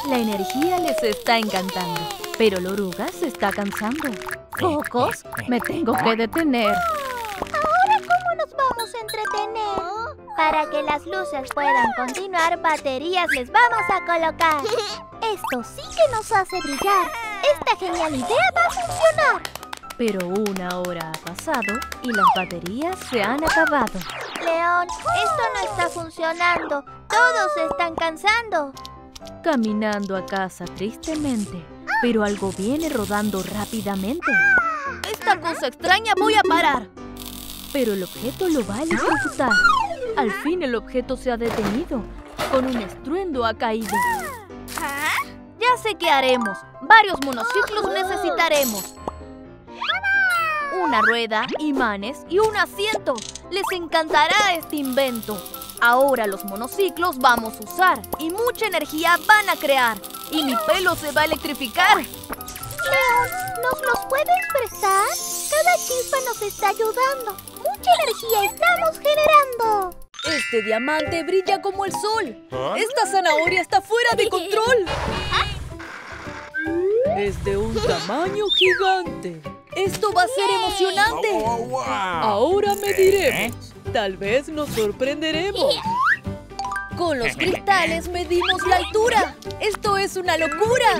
La energía les está encantando, pero la oruga se está cansando. Focos, me tengo que detener. ¿Ahora cómo nos vamos a entretener? Para que las luces puedan continuar, baterías les vamos a colocar. Esto sí que nos hace brillar. Esta genial idea va a funcionar. Pero 1 hora ha pasado y las baterías se han acabado. León, esto no está funcionando. Todos se están cansando. Caminando a casa tristemente, pero algo viene rodando rápidamente. Esta cosa extraña voy a parar. Pero el objeto lo va a electrocutar. Al fin el objeto se ha detenido. Con un estruendo ha caído. Ya sé qué haremos. Varios monociclos necesitaremos. Una rueda, imanes y un asiento. Les encantará este invento. Ahora los monociclos vamos a usar y mucha energía van a crear. Y mi pelo se va a electrificar. León, ¿nos los puedes prestar? Cada chispa nos está ayudando. Mucha energía estamos generando. Este diamante brilla como el sol. Esta zanahoria está fuera de control. Es de un tamaño gigante. Esto va a ser emocionante. Ahora mediremos. Tal vez nos sorprenderemos. Con los cristales medimos la altura. ¡Esto es una locura!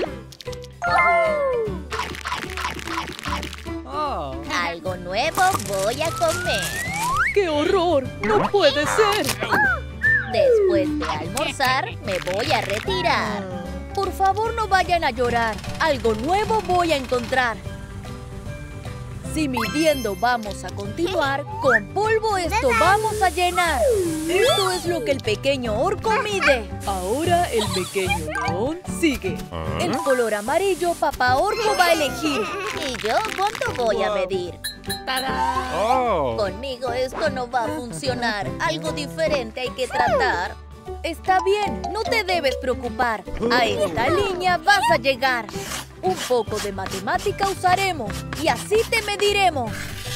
Algo nuevo voy a comer. ¡Qué horror! ¡No puede ser! Después de almorzar, me voy a retirar. Por favor, no vayan a llorar. Algo nuevo voy a encontrar. Si midiendo vamos a continuar, con polvo esto vamos a llenar. Esto es lo que el pequeño orco mide. Ahora el pequeño león sigue. El color amarillo papá orco va a elegir. ¿Y yo cuánto voy a medir? ¡Tarán! Conmigo esto no va a funcionar. Algo diferente hay que tratar. Está bien, no te debes preocupar. A esta línea vas a llegar. Un poco de matemática usaremos y así te mediremos.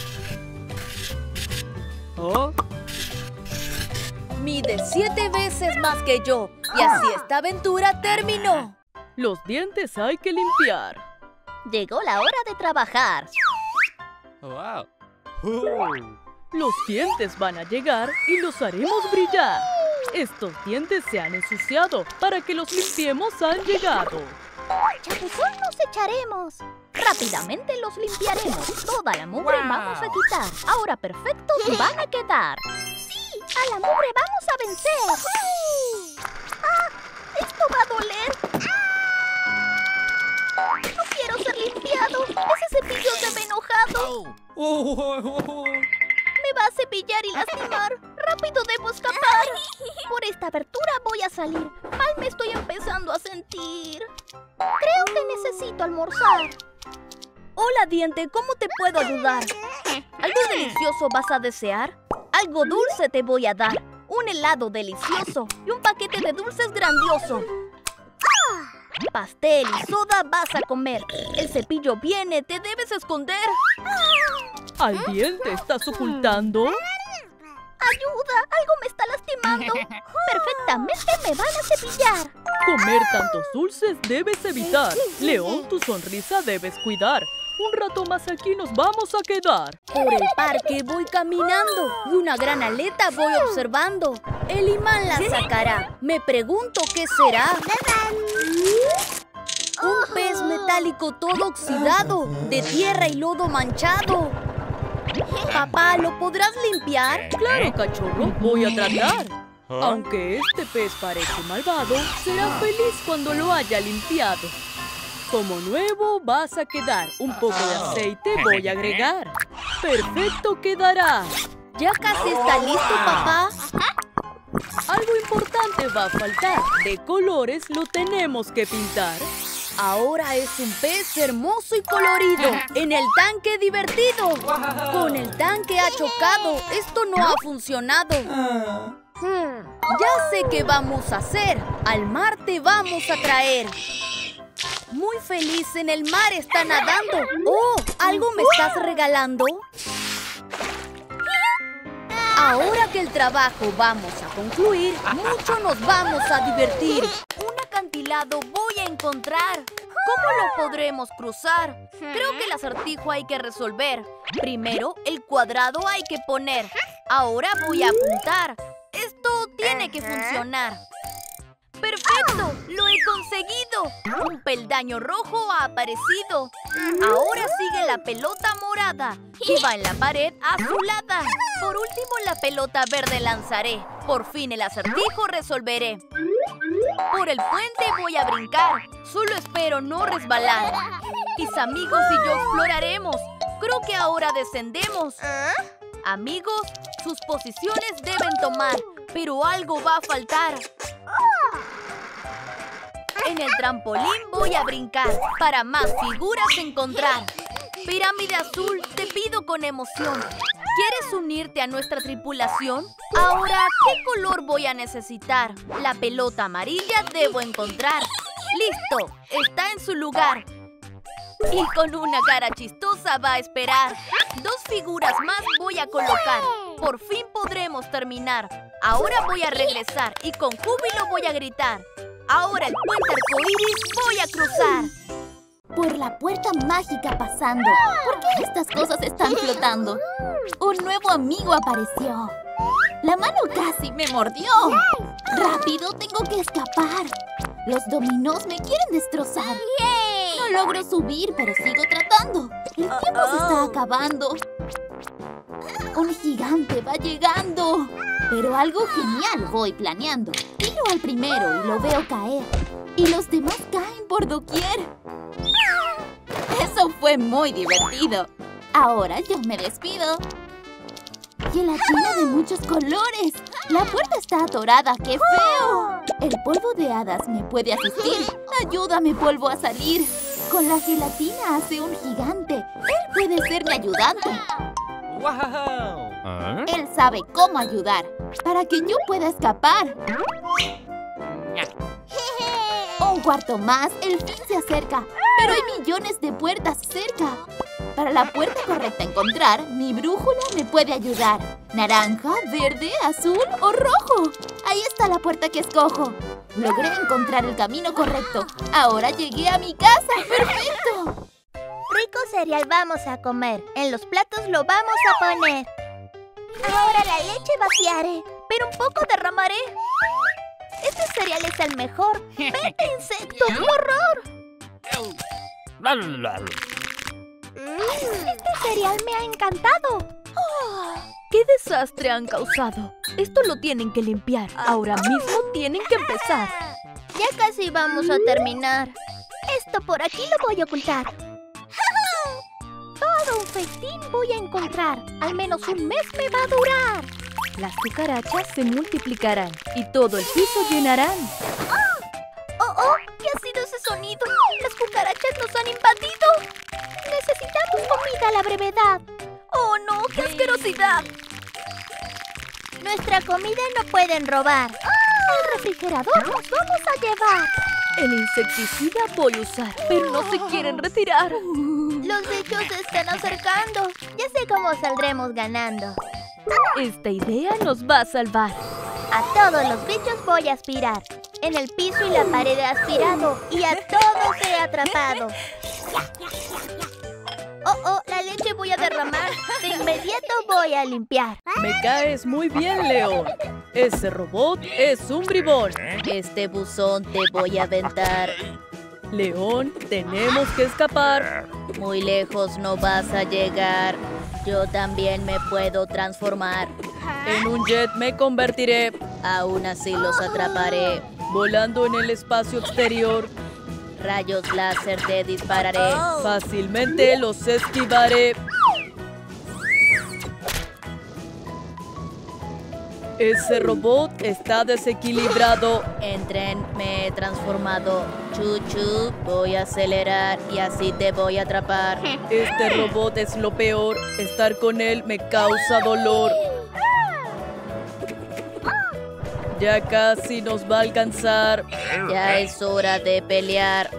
Mide 7 veces más que yo y así esta aventura terminó. Los dientes hay que limpiar. Llegó la hora de trabajar. Los dientes van a llegar y los haremos brillar. Estos dientes se han ensuciado. Para que los limpiemos han llegado. ¡Chapuzón nos echaremos! Rápidamente los limpiaremos. Toda la mugre vamos a quitar. Ahora perfectos van a quedar. ¡Sí! ¡A la mugre vamos a vencer! ¡Ah! ¡Esto va a doler! ¡No quiero ser limpiado! ¡Ese cepillo se ve enojado! ¡Me va a cepillar y lastimar! ¡Rápido debo escapar! Por esta abertura voy a salir. Mal me estoy empezando a sentir. Creo que necesito almorzar. Hola, diente, ¿cómo te puedo ayudar? ¿Algo delicioso vas a desear? Algo dulce te voy a dar. Un helado delicioso y un paquete de dulces grandioso. Pastel y soda vas a comer. El cepillo viene, te debes esconder. ¿Al diente estás ocultando? ¡Ayuda! ¡Algo me está lastimando! ¡Perfectamente me van a cepillar! Comer tantos dulces debes evitar. León, tu sonrisa debes cuidar. Un rato más aquí nos vamos a quedar. Por el parque voy caminando y una gran aleta voy observando. El imán la sacará. Me pregunto qué será. Un pez metálico todo oxidado, de tierra y lodo manchado. Papá, ¿lo podrás limpiar? Claro, cachorro, voy a tratar. Aunque este pez parece malvado, será feliz cuando lo haya limpiado. Como nuevo vas a quedar. Un poco de aceite voy a agregar. ¡Perfecto quedará! ¿Ya casi está listo, papá? Algo importante va a faltar. De colores lo tenemos que pintar. Ahora es un pez hermoso y colorido. En el tanque divertido. Con el tanque ha chocado. Esto no ha funcionado. Ya sé qué vamos a hacer. Al mar te vamos a traer. Muy feliz en el mar está nadando. ¡Oh! ¿Algo me estás regalando? Ahora que el trabajo vamos a concluir, mucho nos vamos a divertir. Un acantilado lado voy a encontrar? ¿Cómo lo podremos cruzar? Creo que el acertijo hay que resolver. Primero, el cuadrado hay que poner. Ahora voy a apuntar. Esto tiene que funcionar. ¡Perfecto! ¡Lo he conseguido! Un peldaño rojo ha aparecido. Ahora sigue la pelota morada, que va en la pared azulada. Por último, la pelota verde lanzaré. Por fin el acertijo resolveré. Por el puente voy a brincar. Solo espero no resbalar. Mis amigos y yo exploraremos. Creo que ahora descendemos. Amigos, sus posiciones deben tomar, pero algo va a faltar. En el trampolín voy a brincar para más figuras encontrar. Pirámide azul, te pido con emoción. ¿Quieres unirte a nuestra tripulación? Ahora, ¿qué color voy a necesitar? La pelota amarilla debo encontrar. ¡Listo! Está en su lugar. Y con una cara chistosa va a esperar. 2 figuras más voy a colocar. Por fin podremos terminar. Ahora voy a regresar y con júbilo voy a gritar. Ahora el puente arcoíris voy a cruzar. Por la puerta mágica pasando. ¿Por qué estas cosas están flotando? Un nuevo amigo apareció. La mano casi me mordió. ¡Rápido! Tengo que escapar. Los dominós me quieren destrozar. No logro subir, pero sigo tratando. El tiempo se está acabando. Un gigante va llegando. Pero algo genial voy planeando. Tiro al primero y lo veo caer. Y los demás caen por doquier. Eso fue muy divertido. Ahora yo me despido. Gelatina de muchos colores. La puerta está atorada. ¡Qué feo! El polvo de hadas me puede asistir. Ayúdame, polvo, a salir. Con la gelatina hace un gigante. Él puede ser mi ayudante. ¡Wow! Él sabe cómo ayudar para que yo pueda escapar. Un cuarto más, el fin se acerca. Pero hay millones de puertas cerca. Para la puerta correcta encontrar, mi brújula me puede ayudar. Naranja, verde, azul o rojo. Ahí está la puerta que escojo. Logré encontrar el camino correcto. Ahora llegué a mi casa. ¡Perfecto! Rico cereal vamos a comer. En los platos lo vamos a poner. Ahora la leche vaciaré, pero un poco derramaré. Este cereal es el mejor. ¡Vete, insecto! ¡Qué horror! Este cereal me ha encantado. ¡Qué desastre han causado! Esto lo tienen que limpiar. Ahora mismo tienen que empezar. Ya casi vamos a terminar. Esto por aquí lo voy a ocultar. Todo un festín voy a encontrar. Al menos un mes me va a durar. Las cucarachas se multiplicarán y todo el piso llenarán. ¡Oh! ¿Qué ha sido ese sonido? ¡Las cucarachas nos han invadido! Necesitamos comida a la brevedad. ¡Oh, no! ¡Qué asquerosidad! Nuestra comida no pueden robar. El refrigerador nos vamos a llevar. El insecticida voy a usar, pero no se quieren retirar. Los bichos se están acercando. Ya sé cómo saldremos ganando. Esta idea nos va a salvar. A todos los bichos voy a aspirar. En el piso y la pared he aspirado. Y a todos he atrapado. Oh, la leche voy a derramar. De inmediato voy a limpiar. Me caes muy bien, León. Ese robot es un bribón. Este buzón te voy a aventar. León, tenemos que escapar. Muy lejos no vas a llegar. Yo también me puedo transformar. En un jet me convertiré. Aún así los atraparé. Volando en el espacio exterior. Rayos láser te dispararé. Fácilmente los esquivaré. Ese robot está desequilibrado. En tren me he transformado. Chuchu, voy a acelerar y así te voy a atrapar. Este robot es lo peor. Estar con él me causa dolor. Ya casi nos va a alcanzar. Ya es hora de pelear.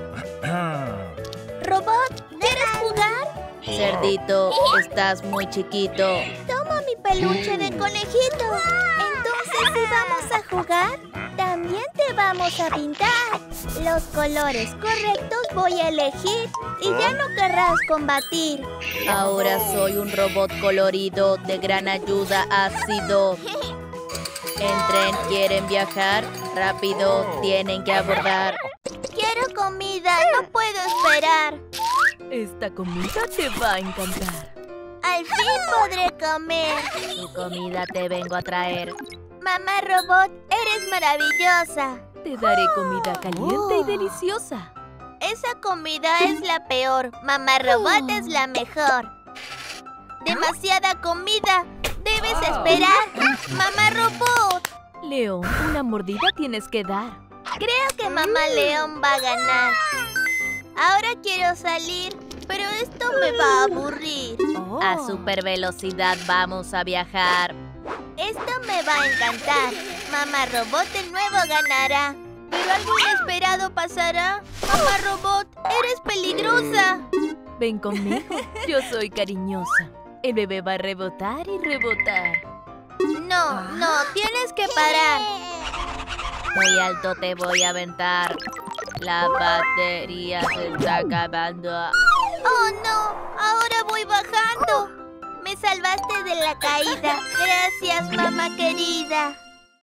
Robot, ¿quieres jugar? Cerdito, estás muy chiquito. Toma mi peluche de conejito. Entonces, si vamos a jugar, también te vamos a pintar. Los colores correctos voy a elegir y ya no querrás combatir. Ahora soy un robot colorido, de gran ayuda ha sido. En tren quieren viajar, rápido tienen que abordar. Quiero comida, no puedo esperar. Esta comida te va a encantar. Al fin podré comer. Tu comida te vengo a traer. Mamá Robot, eres maravillosa. Te daré comida caliente y deliciosa. Esa comida es la peor. Mamá Robot es la mejor. Demasiada comida. Debes esperar. Mamá Robot. León, una mordida tienes que dar. Creo que Mamá León va a ganar. Ahora quiero salir, pero esto me va a aburrir. A super velocidad vamos a viajar. Esto me va a encantar. Mamá Robot de nuevo ganará. Pero algo inesperado pasará. Mamá Robot, eres peligrosa. Ven conmigo, yo soy cariñosa. El bebé va a rebotar y rebotar. No, tienes que parar. Muy alto te voy a aventar. La batería se está acabando. ¡Oh, no! Ahora voy bajando. Me salvaste de la caída. Gracias, mamá querida.